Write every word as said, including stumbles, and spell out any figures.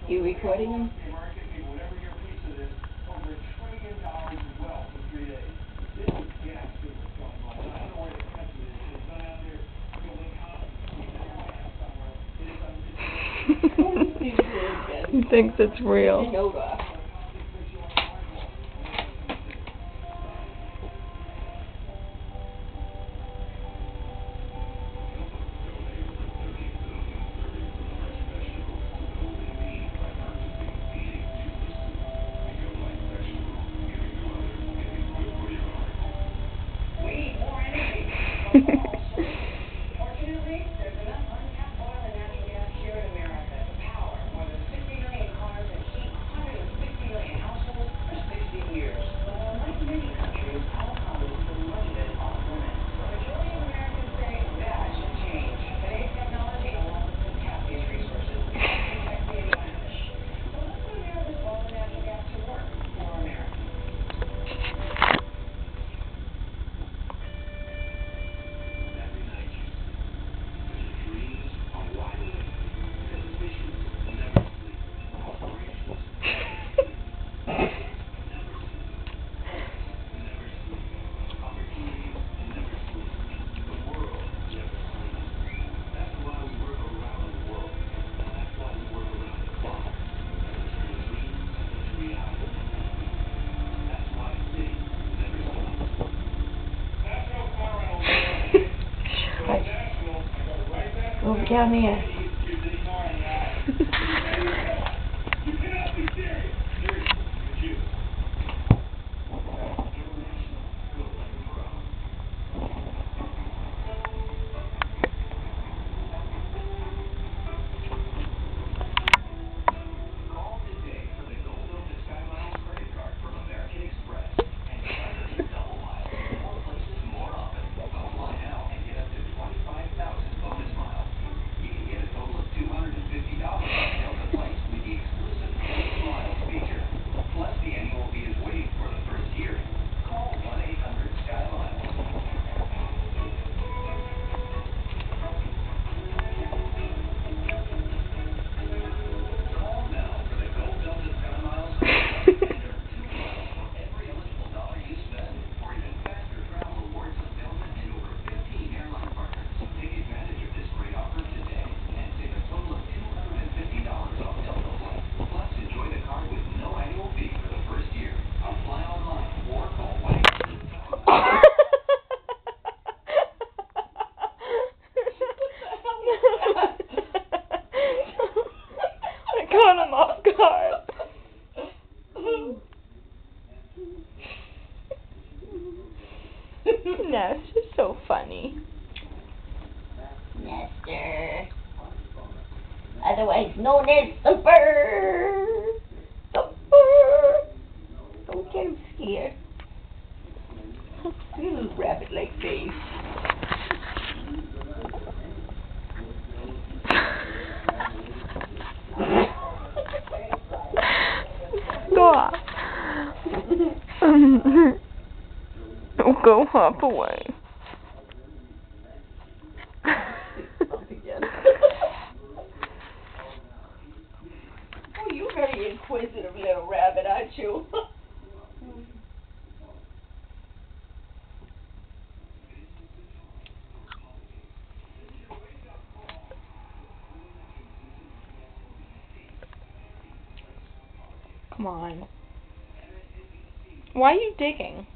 You recording him? He thinks it's real. Fortunately, there's enough untapped oil and natural gas here in America to power more than sixty million cars and heat one hundred sixty million households for sixty years. But unlike many countries, our power is still limited off limits. The majority of Americans say that should change. Today's technology allows us to tap these resources and protect the environment. So let's put America's oil and natural gas to work for America. Over down there. I caught him off guard. No, it's just so funny. Nestor. Otherwise known as Super. Super. Don't get him scared. You little rabbit-like face. Stop. Don't go hop away. Oh, you're very inquisitive little rabbit, aren't you? Come on. Why are you digging?